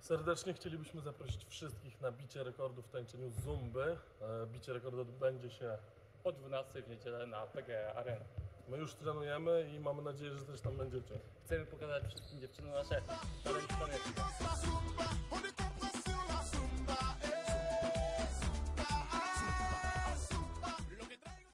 Serdecznie chcielibyśmy zaprosić wszystkich na bicie rekordów w tańczeniu zumby. Bicie rekordu odbędzie się o 12 w niedzielę na PGE Arena. My już trenujemy i mamy nadzieję, że też tam będziecie. Chcemy pokazać wszystkim dziewczynom nasze talent.